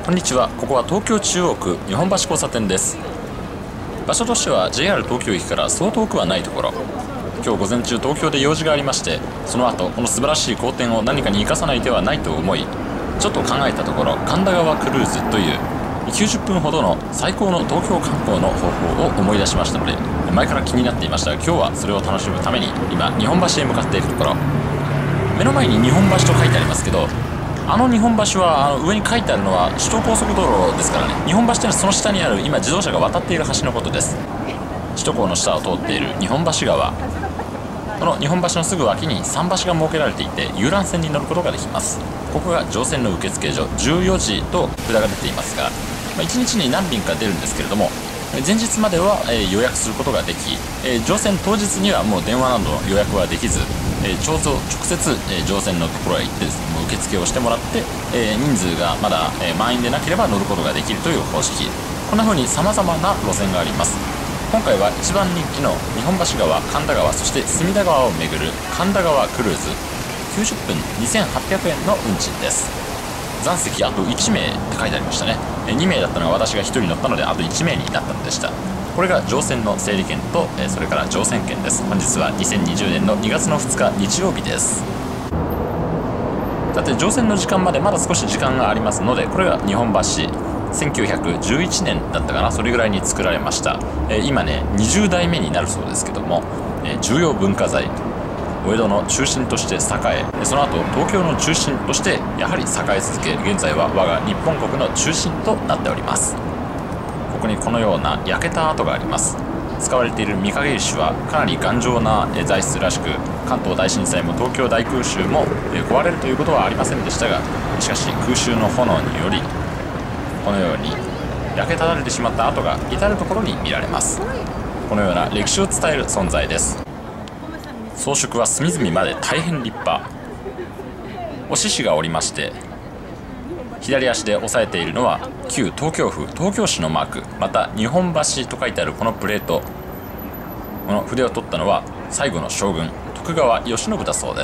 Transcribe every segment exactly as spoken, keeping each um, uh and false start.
こんにちは。ここは東京中央区日本橋交差点です。場所としては ジェイアール 東京駅からそう遠くはないところ。今日午前中東京で用事がありまして、その後この素晴らしい好天を何かに生かさない手はないと思い、ちょっと考えたところ神田川クルーズというきゅうじゅっぷんほどの最高の東京観光の方法を思い出しましたので、前から気になっていましたが、今日はそれを楽しむために今日本橋へ向かっているところ。目の前に日本橋と書いてありますけど、あの日本橋はあの上に書いてあるのは首都高速道路ですからね。日本橋というのはその下にある今自動車が渡っている橋のことです。首都高の下を通っている日本橋川、この日本橋のすぐ脇に桟橋が設けられていて遊覧船に乗ることができます。ここが乗船の受付所、じゅうよじと札が出ていますが、まあ、いちにちに何便か出るんですけれども、前日までは、えー、予約することができ、えー、乗船当日にはもう電話などの予約はできず、えー、直接、えー、乗船のところへ行ってですね、もう受付をしてもらって、えー、人数がまだ、えー、満員でなければ乗ることができるという方式。こんな風に様々な路線があります。今回は一番人気の日本橋川、神田川、そして隅田川を巡る神田川クルーズ、きゅうじゅっぷんにせんはっぴゃくえんの運賃です。残席あといちめいって書いてありましたね。にめいだったのが私がひとり乗ったのであといちめいになったのでした。これが乗船の整理券とそれから乗船券です。本日はにせんにじゅうねんのにがつのふつか日曜日です。さて乗船の時間までまだ少し時間がありますので、これが日本橋せんきゅうひゃくじゅういちねんだったかな、それぐらいに作られました。今ねにじゅうだいめになるそうですけども、重要文化財、お江戸の中心として栄え、その後東京の中心としてやはり栄え続け、現在は我が日本国の中心となっております。ここにこのような焼けた跡があります。使われている御影石はかなり頑丈な材質らしく、関東大震災も東京大空襲も壊れるということはありませんでしたが、しかし空襲の炎によりこのように焼けただれてしまった跡が至る所に見られます。このような歴史を伝える存在です。装飾は隅々まで大変立派。お獅子がおりまして、左足で押さえているのは旧東京府東京市のマーク、また日本橋と書いてあるこのプレート、この筆を取ったのは最後の将軍徳川慶喜だそうです。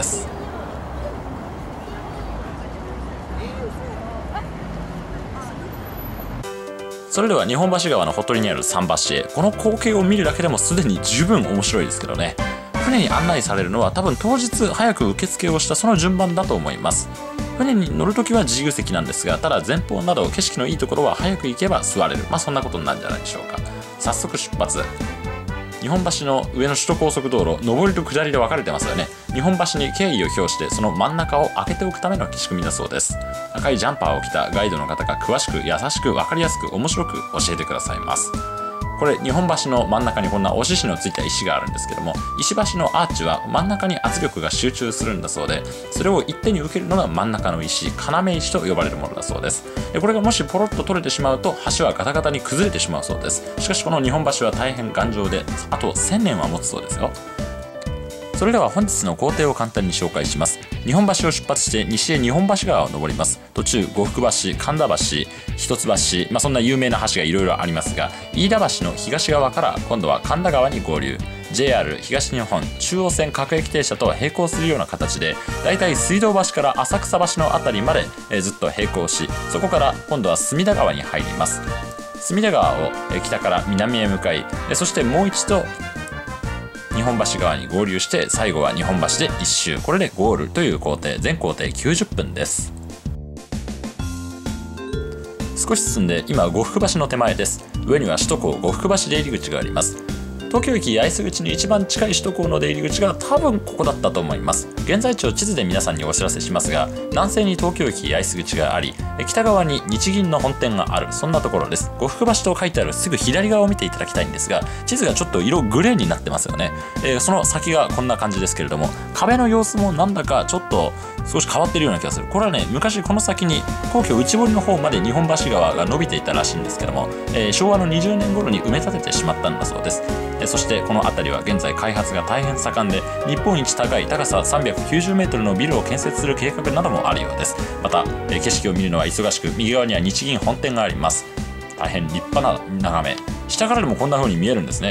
それでは日本橋川のほとりにある桟橋へ。この光景を見るだけでもすでに十分面白いですけどね。船に案内されるのは多分当日早く受付をしたその順番だと思います。船に乗るときは自由席なんですが、ただ前方など景色のいいところは早く行けば座れる、まあそんなことになるんじゃないでしょうか。早速出発。日本橋の上の首都高速道路、上りと下りで分かれてますよね。日本橋に敬意を表してその真ん中を開けておくための仕組みだそうです。赤いジャンパーを着たガイドの方が詳しく優しく分かりやすく面白く教えてくださいます。これ日本橋の真ん中にこんなお獅子のついた石があるんですけども、石橋のアーチは真ん中に圧力が集中するんだそうで、それを一手に受けるのが真ん中の石、要石と呼ばれるものだそうです。これがもしポロッと取れてしまうと橋はガタガタに崩れてしまうそうです。しかしこの日本橋は大変頑丈で、あとせんねんは持つそうですよ。それでは本日の工程を簡単に紹介します。日本橋を出発して西へ日本橋川を登ります。途中呉服橋、神田橋、一橋、まあ、そんな有名な橋がいろいろありますが、飯田橋の東側から今度は神田川に合流。 ジェイアール 東日本中央線各駅停車と並行するような形で、だいたい水道橋から浅草橋の辺りまで、えー、ずっと並行し、そこから今度は隅田川に入ります。隅田川を北から南へ向かい、そしてもう一度日本橋側に合流して、最後は日本橋で一周、これでゴールという工程、全工程きゅうじゅっぷんです。少し進んで今呉服橋の手前です。上には首都高呉服橋出入り口があります。東京駅八重洲口に一番近い首都高の出入り口が多分ここだったと思います。現在地を地図で皆さんにお知らせしますが、南西に東京駅八重洲口があり、北側に日銀の本店がある、そんなところです。呉服橋と書いてあるすぐ左側を見ていただきたいんですが、地図がちょっと色グレーになってますよね。えー、その先がこんな感じですけれども、壁の様子もなんだかちょっと少し変わっているような気がする。これはね、昔この先に皇居内堀の方まで日本橋川が伸びていたらしいんですけども、えー、昭和のにじゅうねん頃に埋め立ててしまったんだそうです。そしてこの辺りは現在開発が大変盛んで、日本一高い高ささんびゃくきゅうじゅうメートルのビルを建設する計画などもあるようです。また景色を見るのは忙しく、右側には日銀本店があります。大変立派な眺め。下からでもこんな風に見えるんですね。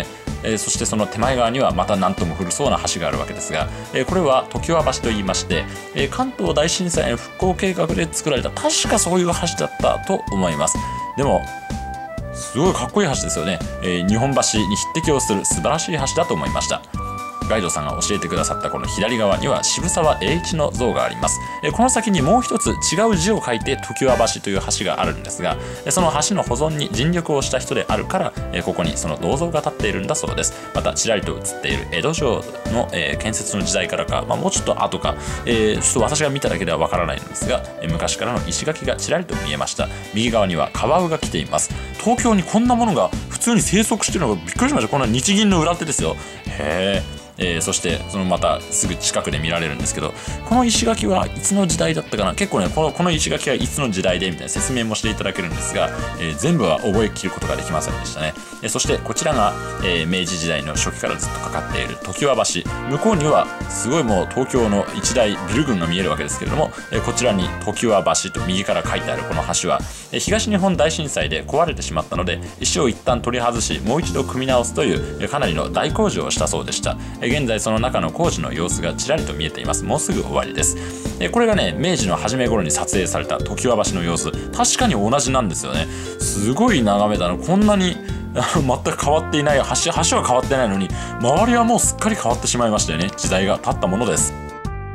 えー、そしてその手前側にはまた何とも古そうな橋があるわけですが、えー、これは常盤橋といいまして、えー、関東大震災の復興計画で作られた、確かそういう橋だったと思います。でもすごいかっこいい橋ですよね。えー、日本橋に匹敵をする素晴らしい橋だと思いました。ガイドさんが教えてくださったこの左側には渋沢栄一の像があります。この先にもう一つ違う字を書いて常盤橋という橋があるんですが、その橋の保存に尽力をした人であるからここにその銅像が立っているんだそうです。またちらりと映っている江戸城の建設の時代からか、まあ、もうちょっと後か、えー、ちょっと私が見ただけではわからないんですが、昔からの石垣がちらりと見えました。右側にはカワウが来ています。東京にこんなものが普通に生息しているのがびっくりしました。こんな日銀の裏手ですよ。へー。えー、そしてそのまたすぐ近くで見られるんですけど、この石垣はいつの時代だったかな。結構ねこの、この石垣はいつの時代でみたいな説明もしていただけるんですが、えー、全部は覚えきることができませんでしたね。えー、そしてこちらが、えー、明治時代の初期からずっとかかっている常盤橋。向こうにはすごいもう東京の一大ビル群が見えるわけですけれども、えー、こちらに常盤橋と右から書いてあるこの橋は、えー、東日本大震災で壊れてしまったので石を一旦取り外しもう一度組み直すという、えー、かなりの大工事をしたそうでした。えー、現在その中の工事の様子がちらりと見えています。もうすぐ終わりです。えこれがね明治の初め頃に撮影された常盤橋の様子、確かに同じなんですよね。すごい眺めだな。こんなに全く変わっていない橋、橋は変わってないのに周りはもうすっかり変わってしまいましたよね。時代が経ったものです。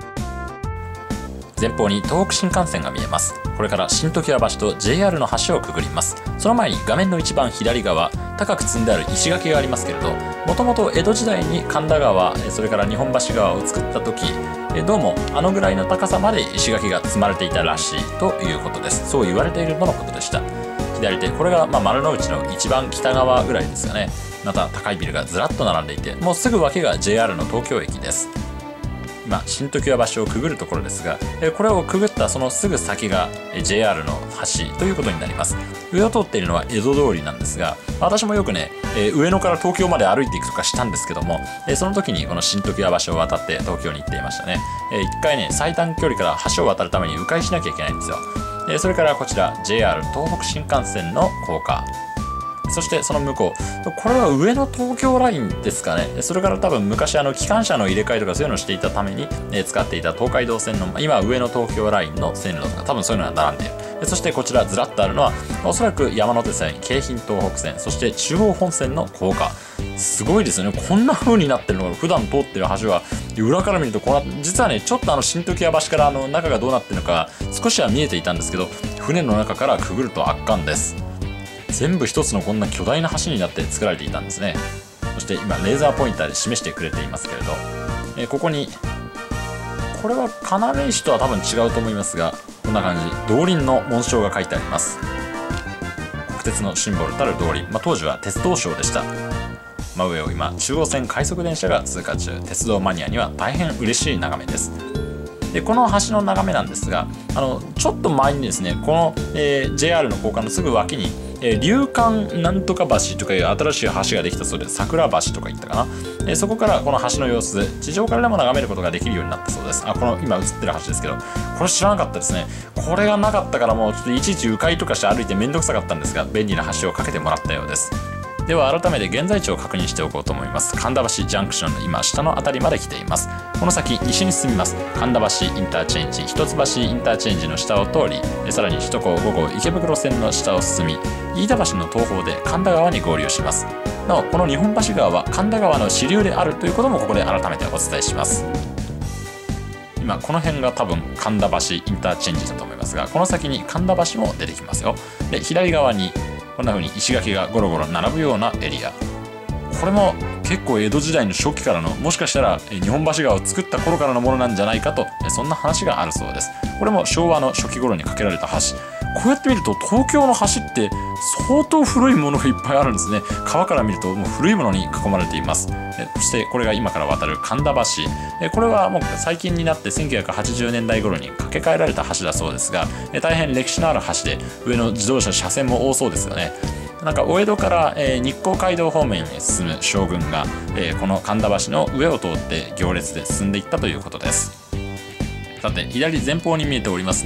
前方に東北新幹線が見えます。これから新常盤橋と ジェイアール の橋をくぐります。その前に画面の一番左側、高く積んである石垣がありますけれど、もともと江戸時代に神田川、それから日本橋川を作った時、どうもあのぐらいの高さまで石垣が積まれていたらしいということです。そう言われているとのことでした。左手、これがまあ丸の内の一番北側ぐらいですよね。また高いビルがずらっと並んでいて、もうすぐ脇が ジェイアール の東京駅です。今新常盤橋をくぐるところですが、これをくぐったそのすぐ先が ジェイアール の橋ということになります。上を通っているのは江戸通りなんですが、私もよくね上野から東京まで歩いていくとかしたんですけども、その時にこの新常盤橋を渡って東京に行っていましたね。一回ね最短距離から橋を渡るために迂回しなきゃいけないんですよ。それからこちら ジェイアール 東北新幹線の高架、そしてその向こう、これは上の東京ラインですかね。それから多分昔あの機関車の入れ替えとかそういうのをしていたために、えー、使っていた東海道線の今上の東京ラインの線路とか多分そういうのが並んでいる。そしてこちらずらっとあるのはおそらく山手線、京浜東北線、そして中央本線の高架。すごいですよね。こんな風になってるのが普段通ってる橋は裏から見るとこうな、実はねちょっとあの新常盤橋からあの中がどうなってるのか少しは見えていたんですけど、船の中からくぐると圧巻です。全部一つのこんな巨大な橋になって作られていたんですね。そして今レーザーポインターで示してくれていますけれど、えー、ここにこれは要石とは多分違うと思いますが、こんな感じ動輪の紋章が書いてあります。国鉄のシンボルたる動輪、まあ、当時は鉄道省でした。真上を今中央線快速電車が通過中、鉄道マニアには大変嬉しい眺めです。でこの橋の眺めなんですが、あのちょっと前にですねこの、えー、ジェイアール の高架のすぐ脇に、えー、竜貫なんとか橋とかいう新しい橋ができたそうで、桜橋とか言ったかな、えー、そこからこの橋の様子地上からでも眺めることができるようになったそうです。あ、この今映ってる橋ですけど、これ知らなかったですね。これがなかったからもうちょっといちいち迂回とかして歩いて面倒くさかったんですが、便利な橋を架けてもらったようです。では改めて現在地を確認しておこうと思います。神田橋ジャンクションの今下の辺りまで来ています。この先西に進みます。神田橋インターチェンジ、一橋インターチェンジの下を通り、さらに首都高ご号池袋線の下を進み、飯田橋の東方で神田川に合流します。なおこの日本橋川は神田川の支流であるということもここで改めてお伝えします。今この辺が多分神田橋インターチェンジだと思いますが、この先に神田橋も出てきますよ。で左側にこんな風に石垣がゴロゴロ並ぶようなエリア、これも結構江戸時代の初期からの、もしかしたら日本橋川を作った頃からのものなんじゃないかと、そんな話があるそうです。これも昭和の初期頃に架けられた橋。こうやって見ると東京の橋って相当古いものがいっぱいあるんですね。川から見るともう古いものに囲まれています。そしてこれが今から渡る神田橋、これはもう最近になってせんきゅうひゃくはちじゅうねんだい頃に架け替えられた橋だそうですが、大変歴史のある橋で上の自動車車線も多そうですよね。なんかお江戸から、えー、日光街道方面へ進む将軍が、えー、この神田橋の上を通って行列で進んでいったということです。さて左前方に見えておりますのは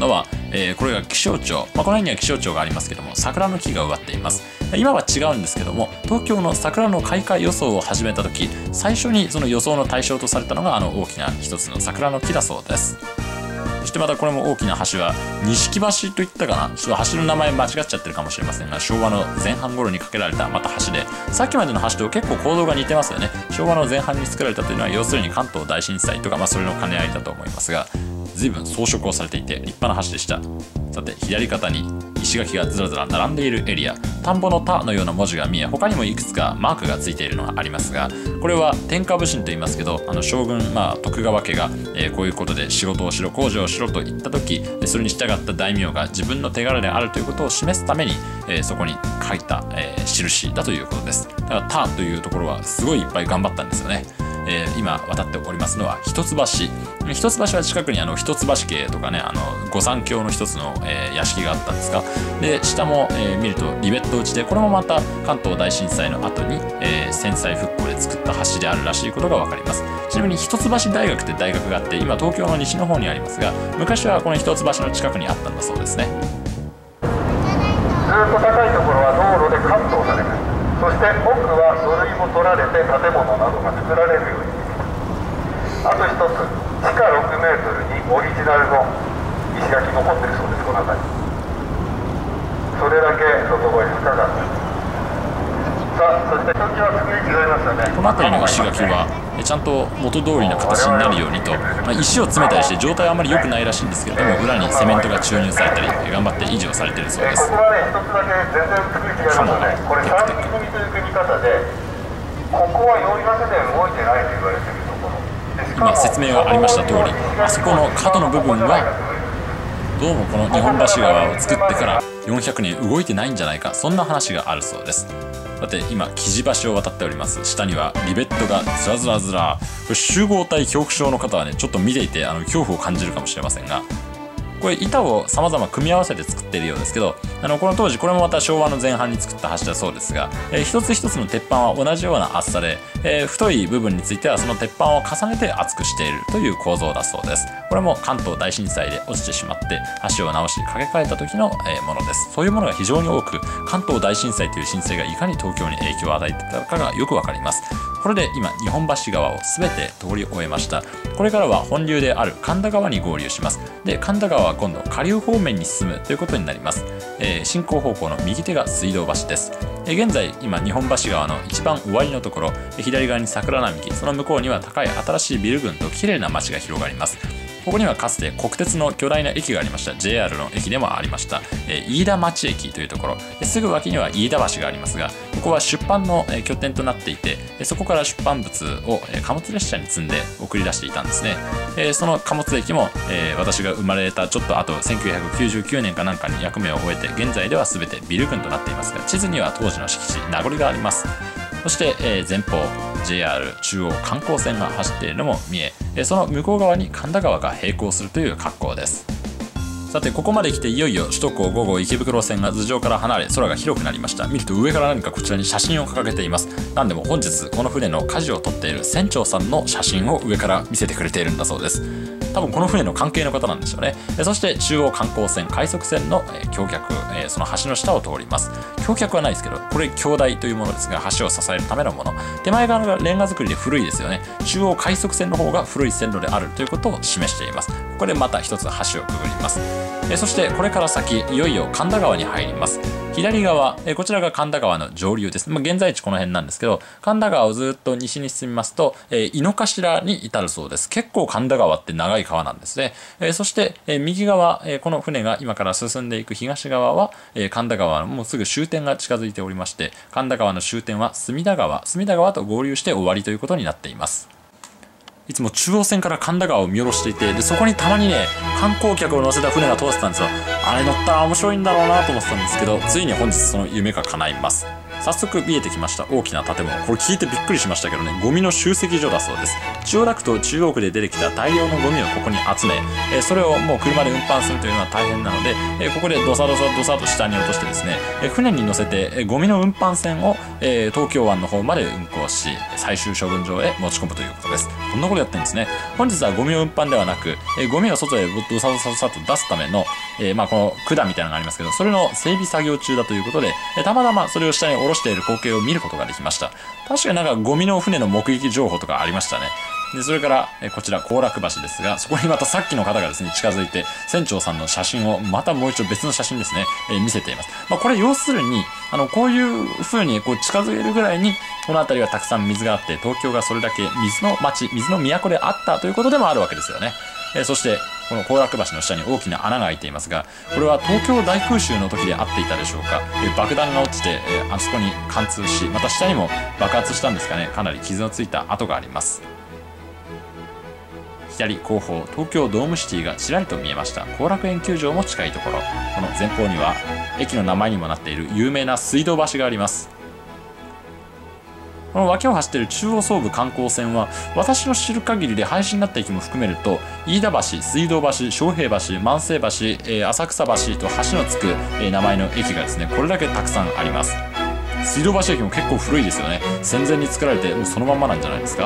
えー、これが気象庁、まあ、この辺には気象庁がありますけども、桜の木が植わっています。今は違うんですけども、東京の桜の開花予想を始めた時、最初にその予想の対象とされたのがあの大きな一つの桜の木だそうです。そしてまたこれも大きな橋は錦橋といったかな、ちょっと橋の名前間違っちゃってるかもしれませんが、昭和の前半頃に架けられたまた橋で、さっきまでの橋と結構構造が似てますよね。昭和の前半に作られたというのは要するに関東大震災とか、まあ、それの兼ね合いだと思いますが、随分装飾をされていて立派な橋でした。さて左肩に石垣がずらずら並んでいるエリア、田んぼの田のような文字が見え、他にもいくつかマークがついているのがありますが、これは天下武神と言いますけど、あの将軍、まあ、徳川家が、えー、こういうことで仕事をしろ工事をしろと言った時、それに従った大名が自分の手柄であるということを示すために、えー、そこに書いた、えー、印だということです。だから田というところはすごいいっぱい頑張ったんですよね。えー、今渡っておりますのは一橋。一橋は近くにあの一橋家とかね、あの御三卿の一つの、えー、屋敷があったんですが、で下も、えー、見るとリベット打ちで、これもまた関東大震災の後に、えー、戦災復興で作った橋であるらしいことが分かります。ちなみに一橋大学って大学があって、今東京の西の方にありますが、昔はこの一橋の近くにあったんだそうですね。 ずっと高いところは道路でカットをされます。そして奥は書類も取られて建物などが作られるように。あと一つ、地下ろくメートルにオリジナルの石垣残ってるそうです、この辺り。それだけ外堀深かった。さあ、そして時は作り違いましたね。 この辺りの石垣はちゃんと元通りの形になるようにと、まあ、石を詰めたりして状態はあまり良くないらしいんですけれども、裏にセメントが注入されたり頑張って維持をされているそうです。 ここはね、一つだけ全然作り違いましたね。これ三木組という組み方で、ここは寄り合わせで動いてないと言われているところ。 今説明がありました通り、あそこの角の部分はどうもこの日本橋川を作ってからよんひゃくねん動いてないんじゃないか、そんな話があるそうです。さて今生地橋を渡っております。下にはリベットがずらずらずら。これ集合体恐怖症の方はね、ちょっと見ていてあの恐怖を感じるかもしれませんが、これ板をさまざま組み合わせて作っているようですけど、あのこの当時これもまた昭和の前半に作った橋だそうですが、えー、一つ一つの鉄板は同じような厚さで、えー、太い部分についてはその鉄板を重ねて厚くしているという構造だそうです。これも関東大震災で落ちてしまって橋を直し掛け替えた時の、えー、ものです。そういうものが非常に多く、関東大震災という震災がいかに東京に影響を与えていたかがよくわかります。これで今日本橋川を全て通り終えました。これからは本流である神田川に合流します。で神田川は今度下流方面に進むということになります。えー、進行方向の右手が水道橋です。えー、現在今日本橋川の一番終わりのところ、左側に桜並木、その向こうには高い新しいビル群と綺麗な街が広がります。ここにはかつて国鉄の巨大な駅がありました。 ジェイアール の駅でもありました、えー、飯田町駅というところ、すぐ脇には飯田橋がありますが、ここは出版の拠点となっていて、そこから出版物を貨物列車に積んで送り出していたんですね。その貨物駅も私が生まれたちょっとあとせんきゅうひゃくきゅうじゅうきゅうねんかなんかに役目を終えて、現在では全てビル群となっていますが、地図には当時の敷地名残があります。そして、えー、前方 ジェイアール 中央観光線が走っているのも見え、えー、その向こう側に神田川が並行するという格好です。さてここまで来ていよいよ首都高ご号池袋線が頭上から離れ、空が広くなりました。見ると上から何かこちらに写真を掲げています。なんでも本日この船の舵を取っている船長さんの写真を上から見せてくれているんだそうです。多分この船の関係の方なんでしょうね。そして中央観光船快速船の橋脚、その橋の下を通ります。橋脚はないですけど、これ橋台というものですが、橋を支えるためのもの。手前側がレンガ造りで古いですよね。中央快速船の方が古い線路であるということを示しています。ここでまた一つ橋をくぐります。そしてこれから先いよいよ神田川に入ります。左側、こちらが神田川の上流です。まあ、現在地この辺なんですけど、神田川をずっと西に進みますと、えー、井の頭に至るそうです。結構神田川って長い川なんですね。えー、そして、えー、右側、えー、この船が今から進んでいく東側は、えー、神田川のもうすぐ終点が近づいておりまして、神田川の終点は隅田川、隅田川と合流して終わりということになっています。いつも中央線から神田川を見下ろしていて、でそこにたまにね観光客を乗せた船が通ってたんですよ。あれ乗ったら面白いんだろうなと思ってたんですけど、ついに本日その夢が叶います。 早速見えてきました大きな建物。これ聞いてびっくりしましたけどね、ゴミの集積所だそうです。千代田区と中央区で出てきた大量のゴミをここに集め、えー、それをもう車で運搬するというのは大変なので、えー、ここでドサドサドサと下に落としてですね、えー、船に乗せて、えー、ゴミの運搬船を、えー、東京湾の方まで運航し、最終処分場へ持ち込むということです。こんなことやってるんですね。本日はゴミを運搬ではなく、えー、ゴミを外へドサドサドサと出すための、えー、まあこの管みたいなのがありますけど、それの整備作業中だということで、えー、たまたまそれを下に下ろしている光景を見ることができました。確かになんかゴミの船の目撃情報とかありましたね。でそれから、えこちら後楽橋ですが、そこにまたさっきの方がですね近づいて船長さんの写真をまたもう一度別の写真ですね、えー、見せています。まあ、これ要するにあのこういう風にこう近づけるぐらいにこの辺りはたくさん水があって、東京がそれだけ水の町、水の都であったということでもあるわけですよね。えー、そしてこの後楽橋の下に大きな穴が開いていますが、これは東京大空襲の時であっていたでしょうか。えー、爆弾が落ちて、えー、あそこに貫通し、また下にも爆発したんですかね。かなり傷のついた跡があります。左後方、東京ドームシティがちらりと見えました。後楽園球場も近いところ、この前方には駅の名前にもなっている有名な水道橋があります。この脇を走っている中央総武観光線は、私の知る限りで廃止になった駅も含めると飯田橋、水道橋、昌平橋、万世橋、えー、浅草橋と橋のつく、えー、名前の駅がですねこれだけたくさんあります。水道橋駅も結構古いですよね。戦前に作られてもうそのまんまなんじゃないですか。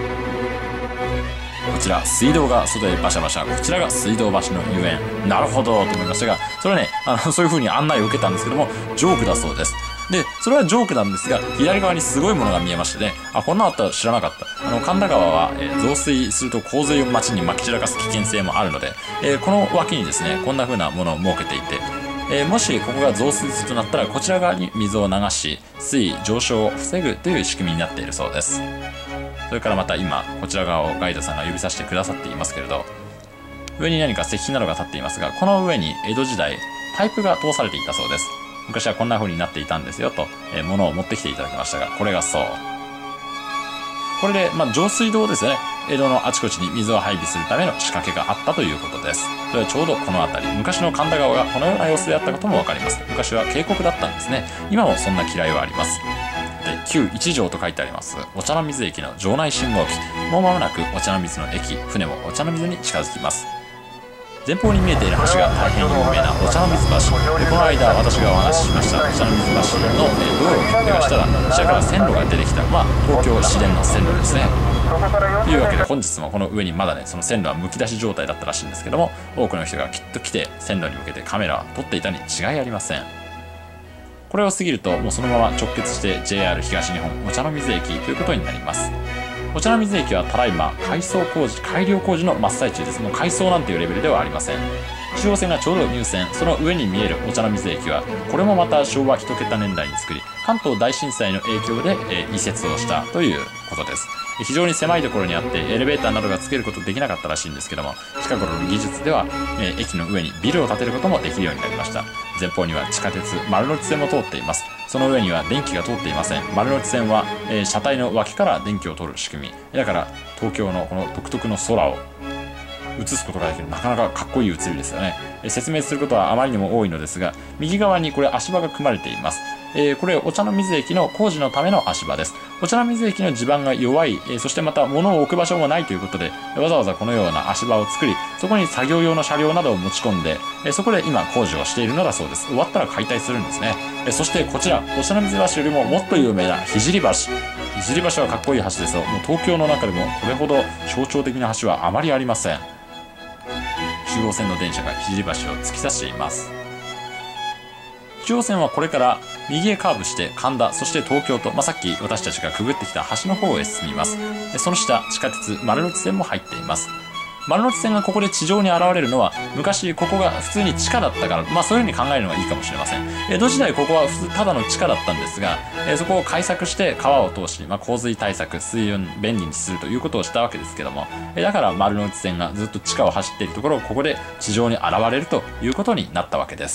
こちら水道が外へバシャバシャ、こちらが水道橋の遊園。なるほどと思いましたが、それはねあのそういう風に案内を受けたんですけども、ジョークだそうです。でそれはジョークなんですが、左側にすごいものが見えましてね、あこんなのあったら知らなかった。あの神田川は、えー、増水すると洪水を街にまき散らかす危険性もあるので、えー、この脇にですねこんな風なものを設けていて、えー、もしここが増水するとなったらこちら側に水を流し水位上昇を防ぐという仕組みになっているそうです。それからまた今こちら側をガイドさんが指さしてくださっていますけれど、上に何か石碑などが立っていますが、この上に江戸時代パイプが通されていたそうです。昔はこんな風になっていたんですよと、えー、物を持ってきていただきましたが、これがそう。これで、まあ、上水道ですよね。江戸のあちこちに水を配備するための仕掛けがあったということです。それはちょうどこの辺り、昔の神田川がこのような様子であったこともわかります。昔は渓谷だったんですね。今もそんな嫌いはあります。で旧一条と書いてありますお茶の水駅の場内信号機、もう間もなくお茶の水の駅、船もお茶の水に近づきます。前方に見えている橋が大変有名なお茶の水橋で、この間私がお話ししましたお茶の水橋の道路を切ってがしたら、こちらから線路が出てきた、まあ東京市電の線路ですね。というわけで本日もこの上にまだねその線路はむき出し状態だったらしいんですけども、多くの人がきっと来て線路に向けてカメラを撮っていたに違いありません。これを過ぎるともうそのまま直結して ジェイアール 東日本お茶の水駅ということになります。お茶の水駅はただいま改装工事改良工事の真っ最中です。もう改装なんていうレベルではありません。中央線がちょうど入線、その上に見えるお茶の水駅はこれもまた昭和一桁年代に作り、関東大震災の影響で、えー、移設をしたということです。非常に狭いところにあってエレベーターなどがつけることできなかったらしいんですけども、近頃の技術では、えー、駅の上にビルを建てることもできるようになりました。前方には地下鉄丸ノ内線も通っています。その上には電気が通っていません。丸ノ内線は、えー、車体の脇から電気を取る仕組みだから、東京のこの独特の空を映すことができる、なかなかかっこいい写りですよね。えー、説明することはあまりにも多いのですが、右側にこれ足場が組まれています。えー、これお茶の水駅の工事のための足場です。お茶の水駅の地盤が弱い、えー、そしてまた物を置く場所もないということで、わざわざこのような足場を作り、そこに作業用の車両などを持ち込んで、えー、そこで今工事をしているのだそうです。終わったら解体するんですね。えー、そしてこちらお茶の水橋よりももっと有名な聖橋。聖橋はかっこいい橋ですよ。もう東京の中でもこれほど象徴的な橋はあまりありません。中央線の電車が聖橋を突き刺しています。中央線はこれから右へカーブして神田、そして東京と、まあ、さっき私たちがくぐってきた橋の方へ進みます。でその下、地下鉄丸ノ内線も入っています。丸ノ内線がここで地上に現れるのは、昔ここが普通に地下だったから、まあそういう風に考えるのがいいかもしれません。江戸時代ここは普通ただの地下だったんですが、えそこを開削して川を通し、まあ、洪水対策、水運便利にするということをしたわけですけども、えだから丸ノ内線がずっと地下を走っているところをここで地上に現れるということになったわけです。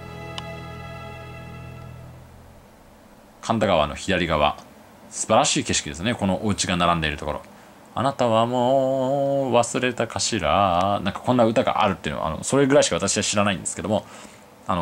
神田川の左側、素晴らしい景色ですね。このお家が並んでいるところ。あなたはもう忘れたかしら、なんかこんな歌があるっていうのは、あのそれぐらいしか私は知らないんですけども、あの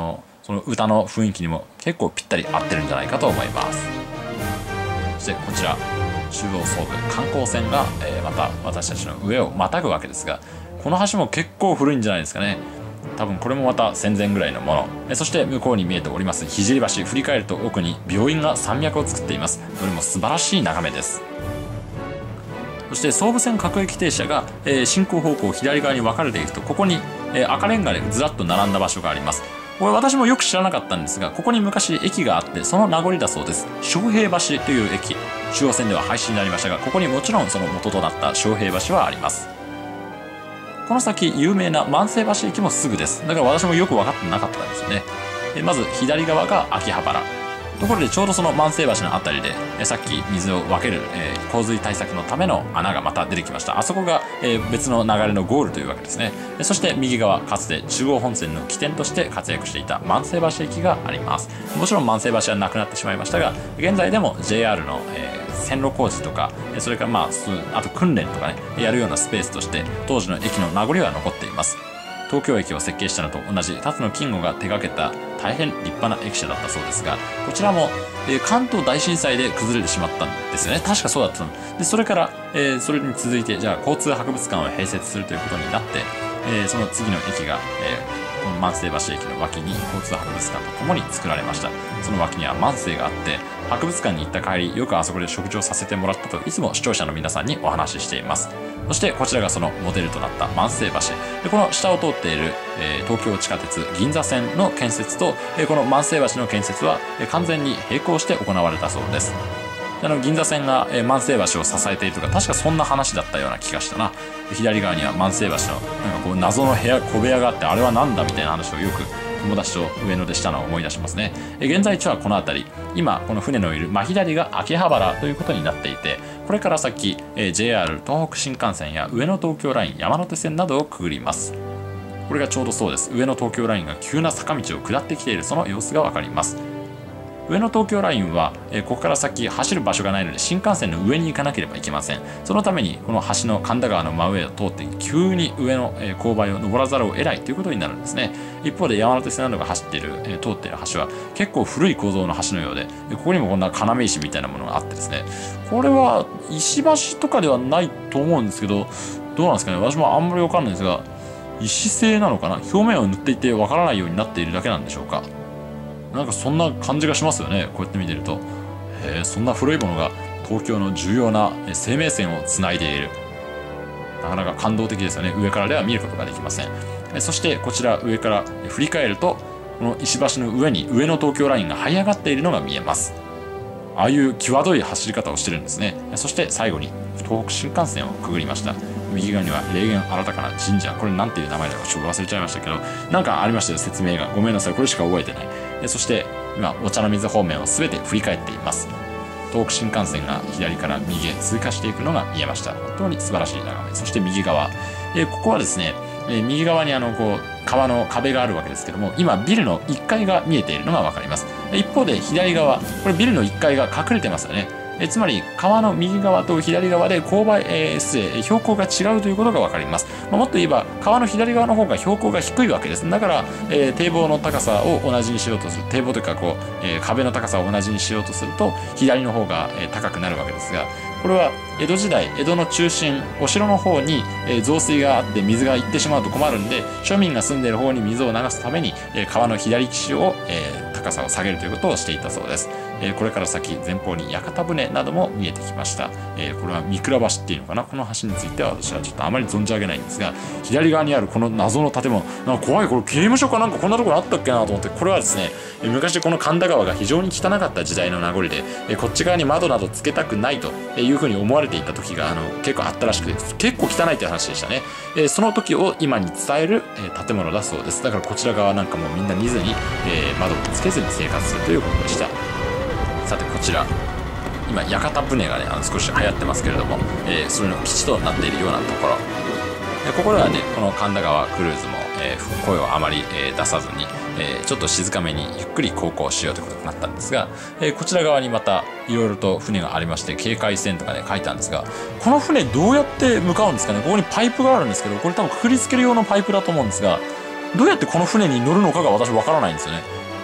その歌の雰囲気にも結構ぴったり合ってるんじゃないかと思います。そしてこちら中央総部観光船が、えー、また私たちの上をまたぐわけですが、この橋も結構古いんじゃないですかね。多分これもまた戦前ぐらいのもの。えそして向こうに見えております聖橋、振り返ると奥に病院が山脈を作っています。どれも素晴らしい眺めです。そして総武線各駅停車が、えー、進行方向左側に分かれていくと、ここに、えー、赤レンガでずらっと並んだ場所があります。これ私もよく知らなかったんですが、ここに昔駅があってその名残だそうです。昌平橋という駅、中央線では廃止になりましたが、ここにもちろんその元となった昌平橋はあります。この先有名な万世橋駅もすぐです。だから私もよく分かってなかったんですよね。えまず左側が秋葉原。ところでちょうどその万世橋のあたりでえさっき水を分ける、えー、洪水対策のための穴がまた出てきました。あそこが、えー、別の流れのゴールというわけですね。そして右側、かつて中央本線の起点として活躍していた万世橋駅があります。もちろん万世橋はなくなってしまいましたが、現在でも ジェイアール の、えー線路工事とか、それからまああと訓練とかねやるようなスペースとして当時の駅の名残は残っています。東京駅を設計したのと同じ辰野金吾が手掛けた大変立派な駅舎だったそうですが、こちらも、えー、関東大震災で崩れてしまったんですよね。確かそうだったので、それから、えー、それに続いてじゃあ交通博物館を併設するということになって、えー、その次の駅が、えーこの万世橋駅の脇に交通博物館とともに作られました。その脇には万世があって、博物館に行った帰りよくあそこで食事をさせてもらったといつも視聴者の皆さんにお話ししています。そしてこちらがそのモデルとなった万世橋で、この下を通っている、えー、東京地下鉄銀座線の建設と、えー、この万世橋の建設は、えー、完全に並行して行われたそうです。あの銀座線が、えー、万世橋を支えているとか確かそんな話だったような気がしたな。左側には万世橋のなんかこう謎の部屋小部屋があって、あれはなんだみたいな話をよく友達と上野でしたのを思い出しますね。えー、現在地はこの辺り、今この船のいる真左が秋葉原ということになっていて、これから先、えー、ジェイアール 東北新幹線や上野東京ライン山手線などをくぐります。これがちょうどそうです。上野東京ラインが急な坂道を下ってきているその様子がわかります。上野東京ラインは、えー、ここから先走る場所がないので新幹線の上に行かなければいけません。そのためにこの橋の神田川の真上を通って急に上の、えー、勾配を登らざるを得ないということになるんですね。一方で山手線などが走っている、えー、通っている橋は結構古い構造の橋のようで、ここにもこんな要石みたいなものがあってですね、これは石橋とかではないと思うんですけど、どうなんですかね、私もあんまりわかんないんですが、石製なのかな、表面を塗っていてわからないようになっているだけなんでしょうか。なんかそんな感じがしますよね、こうやって見てると。へえ、そんな古いものが東京の重要な生命線をつないでいる。なかなか感動的ですよね。上からでは見ることができません。そしてこちら上から振り返ると、この石橋の上に上野東京ラインが這い上がっているのが見えます。ああいう際どい走り方をしてるんですね。そして最後に東北新幹線をくぐりました。右側には霊源新たかな神社、これなんていう名前だかちょっと忘れちゃいましたけど、なんかありましたよ、説明が。ごめんなさい、これしか覚えてない。そして今お茶の水方面を全て振り返っています。東北新幹線が左から右へ通過していくのが見えました。本当に素晴らしい眺め。そして右側、えここはですね、え右側にあのこう川の壁があるわけですけども、今ビルのいっかいが見えているのが分かります。一方で左側、これビルのいっかいが隠れてますよね。えつまり川の右側と左側で勾配、えー、失礼標高が違うということが分かります。まあ、もっと言えば川の左側の方が標高が低いわけです。だから、えー、堤防の高さを同じにしようとする、堤防というかこう、えー、壁の高さを同じにしようとすると左の方が、えー、高くなるわけですが、これは江戸時代、江戸の中心、お城の方に、えー、増水があって水が行ってしまうと困るんで、庶民が住んでいる方に水を流すために、えー、川の左岸を、えー、高さを下げるということをしていたそうです。えー、これから先前方に屋形船なども見えてきました。えー、これは三倉橋っていうのかな。この橋については私はちょっとあまり存じ上げないんですが、左側にあるこの謎の建物、なんか怖い、これ刑務所かなんかこんなところあったっけなと思って、これはですね、昔この神田川が非常に汚かった時代の名残で、えー、こっち側に窓などつけたくないというふうに思われていた時があの結構あったらしくて、結構汚いという話でしたね。えー、その時を今に伝える、えー、建物だそうです。だからこちら側なんかもみんな見ずに、えー、窓をつけずに生活するということでした。さてこちら今屋形船がねあの少し流行ってますけれども、えー、それの基地となっているようなところ、でここではねこの神田川クルーズも、えー、声をあまり、えー、出さずに、えー、ちょっと静かめにゆっくり航行しようということになったんですが、えー、こちら側にまたいろいろと船がありまして、警戒線とかね書いてあるんですが、この船どうやって向かうんですかね。ここにパイプがあるんですけど、これ多分くくりつける用のパイプだと思うんですが、どうやってこの船に乗るのかが私わからないんですよね。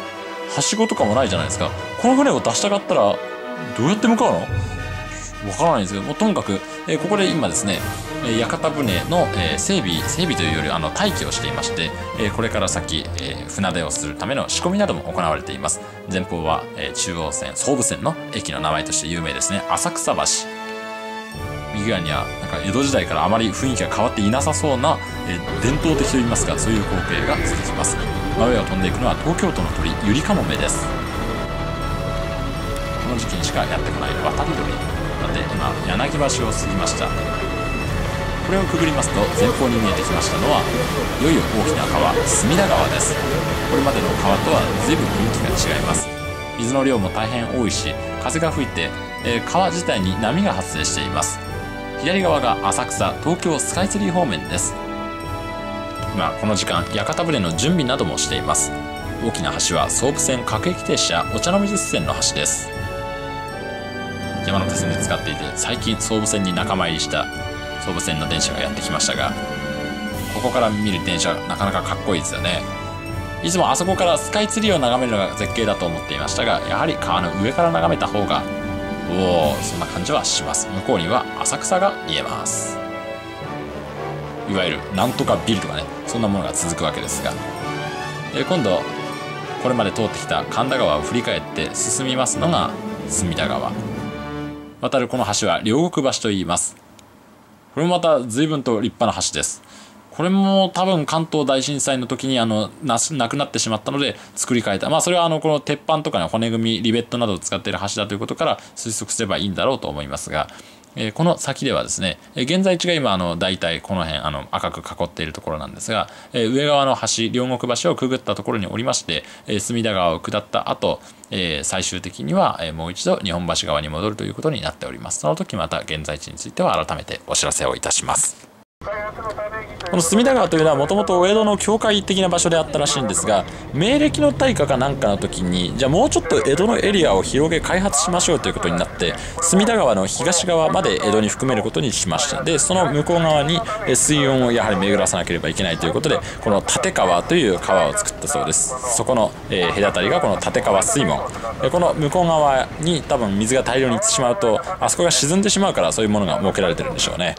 はしごとかもないじゃないですか。この船を出したかったらどうやって向かうの？わからないんですけども、ともかく、えー、ここで今ですね、屋形船の、えー、整備整備というよりあの待機をしていまして、えー、これから先、えー、船出をするための仕込みなども行われています。前方は、えー、中央線総武線の駅の名前として有名ですね、浅草橋。右側にはなんか江戸時代からあまり雰囲気が変わっていなさそうな、えー、伝統的といいますか、そういう光景が続きます。真上を飛んでいくのは東京都の鳥ゆりかもめです。この時期にしかやってこない渡り鳥なので、今柳橋を過ぎました。これをくぐりますと前方に見えてきましたのは、いよいよ大きな川隅田川です。これまでの川とは随分雰囲気が違います。水の量も大変多いし、風が吹いて、えー、川自体に波が発生しています。左側が浅草東京スカイツリー方面です。今この時間屋形船の準備などもしています。大きな橋は総武線各駅停車お茶の水線の橋です。山手線で使っていて、最近総武線に仲間入りした総武線の電車がやってきましたが、ここから見る電車なかなかかっこいいですよね。いつもあそこからスカイツリーを眺めるのが絶景だと思っていましたが、やはり川の上から眺めた方がおお、そんな感じはします。向こうには浅草が見えます。いわゆるなんとかビルとかね、そんなものが続くわけですが、え今度これまで通ってきた神田川を振り返って進みますのが隅田川。渡るこの橋は両国橋と言います。これもまた随分と立派な橋です。これも多分関東大震災の時にあのななくなってしまったので作り変えた、まあそれはあのこの鉄板とかね、骨組みリベットなどを使っている橋だということから推測すればいいんだろうと思いますが、えー、この先ではですね、えー、現在地が今あの大体この辺あの赤く囲っているところなんですが、えー、上側の橋両国橋をくぐったところにおりまして、えー、隅田川を下った後、えー、最終的には、えー、もう一度日本橋側に戻るということになっております。その時また現在地については改めてお知らせをいたします。この隅田川というのはもともとお江戸の教会的な場所であったらしいんですが、明暦の大火かなんかの時にじゃあもうちょっと江戸のエリアを広げ開発しましょうということになって、隅田川の東側まで江戸に含めることにしました。でその向こう側に水運をやはり巡らさなければいけないということで、この立川という川を作ったそうです。そこの、えー、隔たりがこの立川水門、この向こう側に多分水が大量に行ってしまうとあそこが沈んでしまうから、そういうものが設けられてるんでしょうね。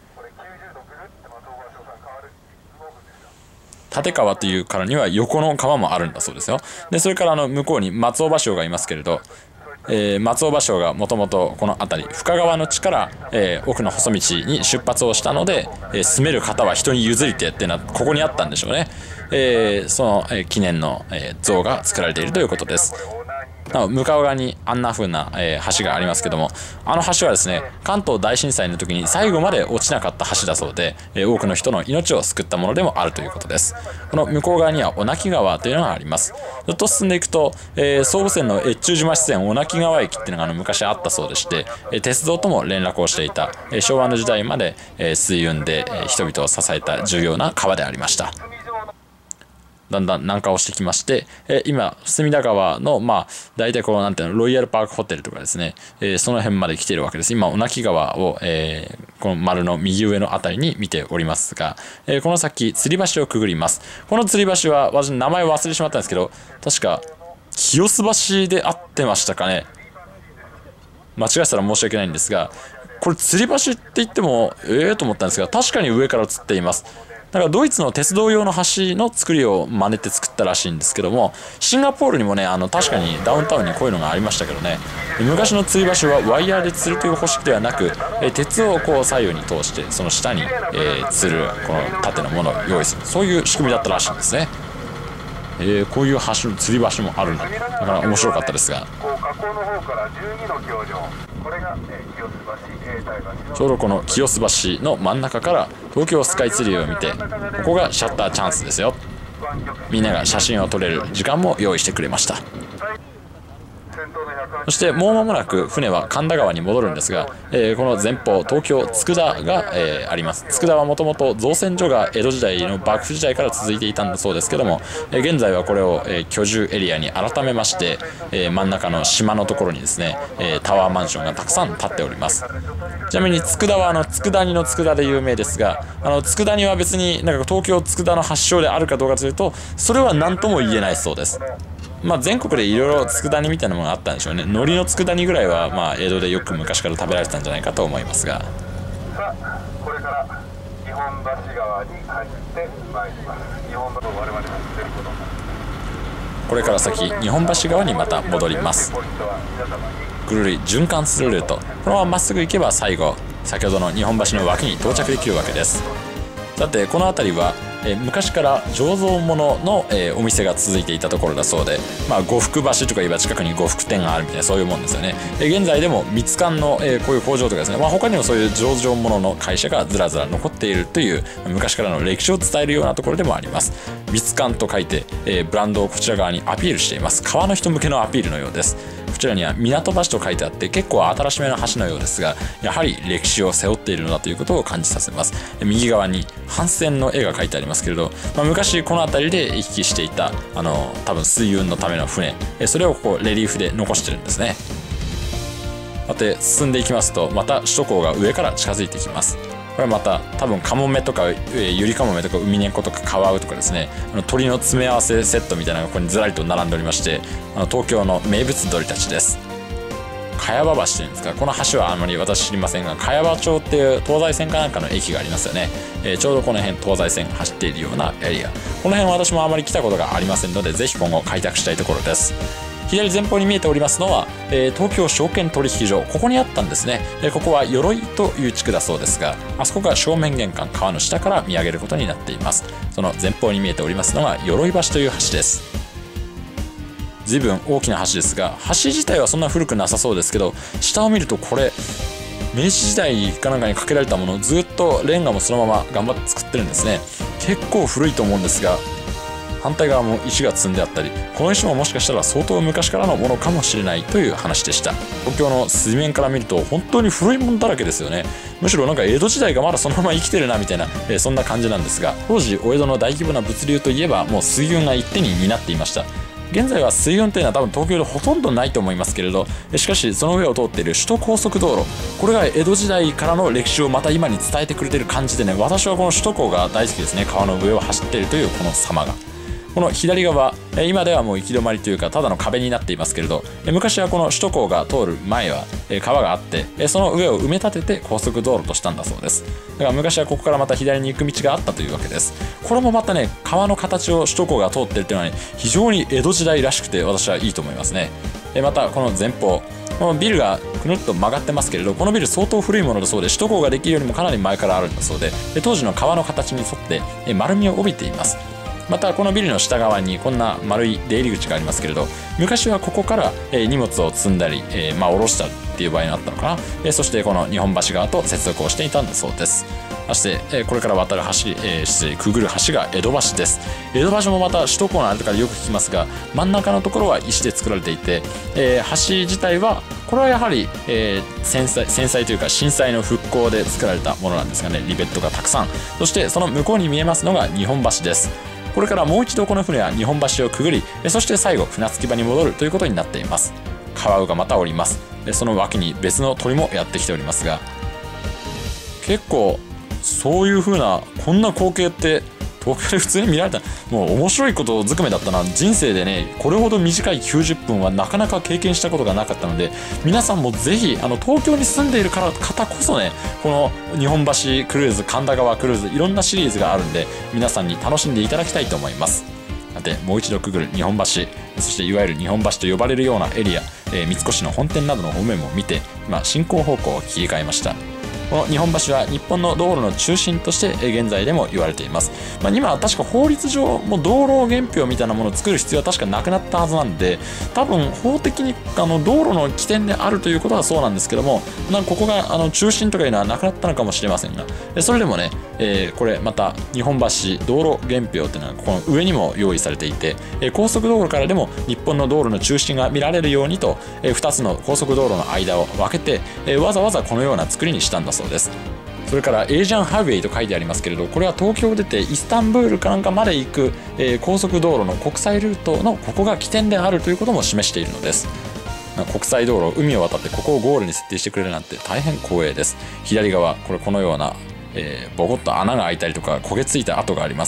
立川というからには横の川もあるんだそうですよ。でそれからあの向こうに松尾芭蕉がいますけれど、えー、松尾芭蕉がもともとこの辺り深川の地から、えー、奥の細道に出発をしたので、えー、住める方は人に譲りてっていうのはここにあったんでしょうね。えー、その、えー、記念の、えー、像が作られているということです。なお向かう側にあんな風な、えー、橋がありますけども、あの橋はですね、関東大震災の時に最後まで落ちなかった橋だそうで、えー、多くの人の命を救ったものでもあるということです。この向こう側には小名木川というのがあります。ずっと進んでいくと、えー、総武線の越中島支線小名木川駅っていうのがあの昔あったそうでして、えー、鉄道とも連絡をしていた、えー、昭和の時代まで、えー、水運で、えー、人々を支えた重要な川でありました。だんだん南下をしてきまして、えー、今隅田川のまあ大体こうなんていうのロイヤルパークホテルとかですね、えー、その辺まで来ているわけです。今小名木川を、えー、この丸の右上のあたりに見ておりますが、えー、この先吊り橋をくぐります。この吊り橋は私名前を忘れてしまったんですけど、確か清洲橋であってましたかね。間違えたら申し訳ないんですが、これ吊り橋って言ってもええー、と思ったんですが、確かに上から映っています。だからドイツの鉄道用の橋の作りを真似て作ったらしいんですけども、シンガポールにもねあの確かにダウンタウンにこういうのがありましたけどね、昔の吊り橋はワイヤーで吊るという方式ではなく、え鉄をこう左右に通してその下に、えー、吊るこの縦のものを用意する、そういう仕組みだったらしいんですね。えー、こういう橋の吊り橋もあるんだ。だから面白かったですが、ちょうどこの清洲橋の真ん中から東京スカイツリーを見て、ここがシャッターチャンスですよ。みんなが写真を撮れる時間も用意してくれました。そしてもう間もなく船は神田川に戻るんですが、えー、この前方東京佃が、えー、あります。佃はもともと造船所が江戸時代の幕府時代から続いていたんだそうですけども、えー、現在はこれを、えー、居住エリアに改めまして、えー、真ん中の島のところにですね、えー、タワーマンションがたくさん建っております。ちなみに佃はあの佃煮の佃で有名ですが、あの佃煮は別になんか東京佃の発祥であるかどうかというと、それは何とも言えないそうです。 まあ、全国でいろいろ佃煮みたいなものがあったんでしょうね。海苔の佃煮ぐらいは、まあ、江戸でよく昔から食べられてたんじゃないかと思いますが、 さあこれから日本橋川に入ってまいります。日本橋を我々が知っていることになります。 これから先日本橋側にまた戻ります。ぐるり循環するルート、このまままっすぐ行けば最後先ほどの日本橋の脇に到着できるわけです。さてこの辺りは、えー、昔から醸造物の、えー、お店が続いていたところだそうで、まあ、呉服橋とか言えば近くに呉服店があるみたいなそういうもんですよね。えー、現在でも蜜柑の、えー、こういう工場とかですね、まあ、他にもそういう醸造物の会社がずらずら残っているという昔からの歴史を伝えるようなところでもあります。蜜柑と書いて、えー、ブランドをこちら側にアピールしています。川の人向けのアピールのようです。こちらには港橋と書いてあって結構新しめの橋のようですが、やはり歴史を背負っているのだということを感じさせます。右側に帆船の絵が描いてありますけれど、まあ、昔この辺りで行き来していたあの多分水運のための船、それをここレリーフで残してるんですね。さて進んでいきますとまた首都高が上から近づいてきます。これはまた多分カモメとかユリカモメとかウミネコとかカワウとかですね、あの鳥の詰め合わせセットみたいなのがここにずらりと並んでおりまして、あの東京の名物鳥たちです。茅場橋というんですか、この橋はあまり私知りませんが、茅場町っていう東西線かなんかの駅がありますよね。えー、ちょうどこの辺東西線走っているようなエリア、この辺は私もあまり来たことがありませんので、ぜひ今後開拓したいところです。左前方に見えておりますのは、えー、東京証券取引所、ここにあったんですね。えー、ここは鎧という地区だそうですが、あそこが正面玄関、川の下から見上げることになっています。その前方に見えておりますのが鎧橋という橋です。随分大きな橋ですが、橋自体はそんな古くなさそうですけど、下を見るとこれ明治時代かなんかにかけられたものをずっとレンガもそのまま頑張って作ってるんですね。結構古いと思うんですが、反対側も石が積んであったり、この石ももしかしたら相当昔からのものかもしれないという話でした。東京の水面から見ると本当に古いものだらけですよね。むしろなんか江戸時代がまだそのまま生きてるなみたいな、えー、そんな感じなんですが、当時お江戸の大規模な物流といえばもう水運が一手に担っていました。現在は水運というのは多分東京でほとんどないと思いますけれど、しかしその上を通っている首都高速道路、これが江戸時代からの歴史をまた今に伝えてくれている感じでね、私はこの首都高が大好きですね。川の上を走っているというこの様が。この左側、今ではもう行き止まりというかただの壁になっていますけれど、昔はこの首都高が通る前は川があって、その上を埋め立てて高速道路としたんだそうです。だから昔はここからまた左に行く道があったというわけです。これもまたね、川の形を首都高が通っているというのはね、非常に江戸時代らしくて私はいいと思いますね。またこの前方、このビルがくるっと曲がってますけれど、このビル相当古いものだそうで、首都高ができるよりもかなり前からあるんだそうで、当時の川の形に沿って丸みを帯びています。またこのビルの下側にこんな丸い出入り口がありますけれど、昔はここから荷物を積んだり、えー、まあ下ろしたっていう場合があったのかな、えー、そしてこの日本橋側と接続をしていたんだそうです。そして、えー、これから渡る橋、えー、失礼くぐる橋が江戸橋です。江戸橋もまた首都高のあれとかでよく聞きますが、真ん中のところは石で作られていて、えー、橋自体はこれはやはり、えー、戦災戦災というか震災の復興で作られたものなんですがね、リベットがたくさん。そしてその向こうに見えますのが日本橋です。これからもう一度この船は日本橋をくぐり、そして最後船着き場に戻るということになっています。カワウがまたおります。その脇に別の鳥もやってきておりますが、結構そういう風なこんな光景って東京で普通に見られた、もう面白いことずくめだったな。人生でね、これほど短いきゅうじゅっぷんはなかなか経験したことがなかったので、皆さんもぜひあの東京に住んでいる方こそね、この日本橋クルーズ、神田川クルーズ、いろんなシリーズがあるんで、皆さんに楽しんでいただきたいと思います。さてもう一度くぐる日本橋、そしていわゆる日本橋と呼ばれるようなエリア、えー、三越の本店などの方面も見て、今進行方向を切り替えました。この日本橋は日本の道路の中心として現在でも言われています。まあ、今は確か法律上もう道路原票みたいなものを作る必要は確かなくなったはずなんで、多分法的にあの道路の起点であるということはそうなんですけども、なんかここがあの中心とかいうのはなくなったのかもしれませんが、それでもね、えー、これまた日本橋道路原票っていうのはこの上にも用意されていて、高速道路からでも日本の道路の中心が見られるようにとふたつの高速道路の間を分けてわざわざこのような作りにしたんだそうです。それからエージャンハイウェイと書いてありますけれど、これは東京を出てイスタンブールかなんかまで行く、えー、高速道路の国際ルートのここが起点であるということも示しているのです。国際道路、海を渡ってここをゴールに設定してくれるなんて大変光栄です。左側、これこのような、えー、ボコッと穴が開いたりとか焦げついた跡があります。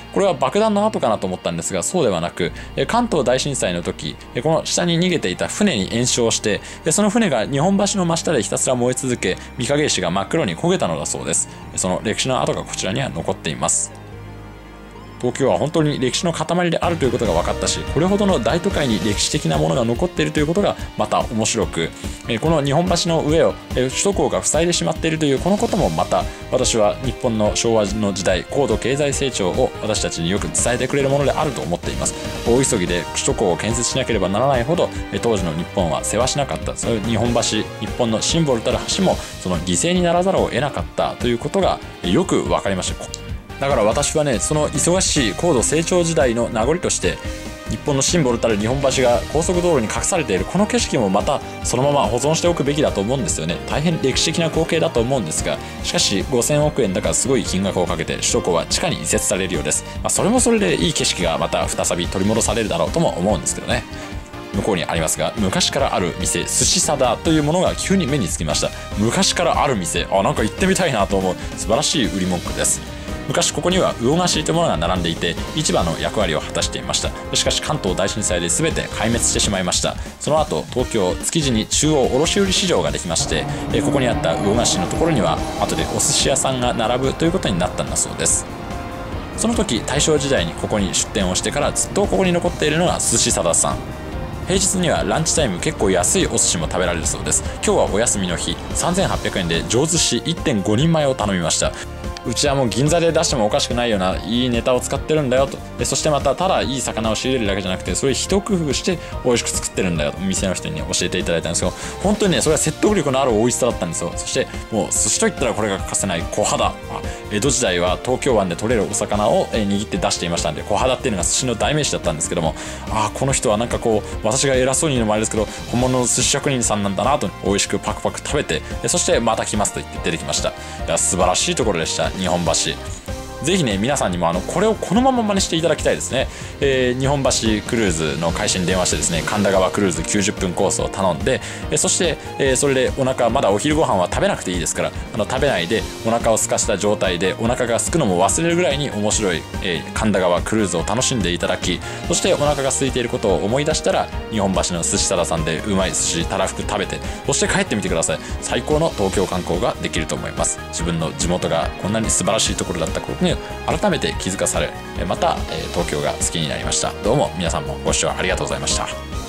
これは爆弾の跡かなと思ったんですが、そうではなく、関東大震災の時、この下に逃げていた船に延焼して、その船が日本橋の真下でひたすら燃え続け、御影石が真っ黒に焦げたのだそうです。その歴史の跡がこちらには残っています。東京は本当に歴史の塊であるということが分かったし、これほどの大都会に歴史的なものが残っているということがまた面白く、この日本橋の上を首都高が塞いでしまっているというこのこともまた、私は日本の昭和の時代高度経済成長を私たちによく伝えてくれるものであると思っています。大急ぎで首都高を建設しなければならないほど当時の日本は世話しなかった、そういう日本橋、日本のシンボルたる橋もその犠牲にならざるを得なかったということがよく分かりました。だから私はね、その忙しい高度成長時代の名残として日本のシンボルたる日本橋が高速道路に隠されているこの景色もまたそのまま保存しておくべきだと思うんですよね。大変歴史的な光景だと思うんですが、しかしごせんおくえんだからすごい金額をかけて首都高は地下に移設されるようです。まあ、それもそれでいい景色がまた再び取り戻されるだろうとも思うんですけどね。向こうにありますが、昔からある店、寿司サダというものが急に目につきました。昔からある店、あ、なんか行ってみたいなと思う素晴らしい売り文句です。昔ここには魚河岸というものが並んでいて市場の役割を果たしていました。しかし関東大震災で全て壊滅してしまいました。その後東京築地に中央卸売市場ができまして、ここにあった魚河岸のところには後でお寿司屋さんが並ぶということになったんだそうです。その時大正時代にここに出店をしてからずっとここに残っているのが寿司サダさん。平日にはランチタイム結構安いお寿司も食べられるそうです。今日はお休みの日、さんぜんはっぴゃくえんで上寿司 いってんごにんまえを頼みました。うちはもう銀座で出してもおかしくないようないいネタを使ってるんだよと。でそしてまたただいい魚を仕入れるだけじゃなくて、それ一工夫して美味しく作ってるんだよと店の人に、ね、教えていただいたんですけど、本当にねそれは説得力のある美味しさだったんですよ。そしてもう寿司といったらこれが欠かせない小肌、江戸時代は東京湾で取れるお魚を握って出していましたんで、小肌っていうのが寿司の代名詞だったんですけども、ああこの人はなんかこう私が偉そうに言うのもあれですけど本物の寿司職人さんなんだなと、美味しくパクパク食べて、そしてまた来ますと言って出てきました。いや素晴らしいところでした日本橋。ぜひね皆さんにもあのこれをこのまま真似していただきたいですね。えー、日本橋クルーズの会社に電話してですね、神田川クルーズきゅうじゅっぷんコースを頼んで、えー、そして、えー、それでお腹まだお昼ご飯は食べなくていいですから、あの食べないでお腹を空かした状態でお腹が空くのも忘れるぐらいに面白い、えー、神田川クルーズを楽しんでいただき、そしてお腹が空いていることを思い出したら日本橋の寿司サダさんでうまい寿司たらふく食べて、そして帰ってみてください。最高の東京観光ができると思います。自分の地元がこんなに素晴らしいところだったことに改めて気づかされ、また東京が好きになりました。どうも皆さんもご視聴ありがとうございました。